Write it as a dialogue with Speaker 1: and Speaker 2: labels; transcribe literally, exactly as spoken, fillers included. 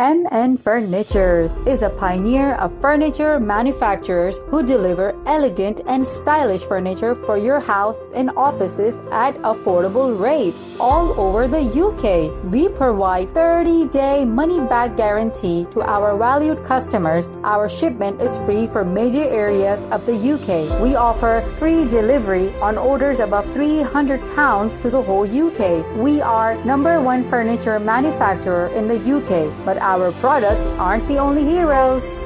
Speaker 1: M N Furnitures is a pioneer of furniture manufacturers who deliver elegant and stylish furniture for your house and offices at affordable rates all over the U K. We provide thirty day money-back guarantee to our valued customers. Our shipment is free for major areas of the U K. We offer free delivery on orders above three hundred pounds to the whole U K. We are number one furniture manufacturer in the U K, but our products aren't the only heroes.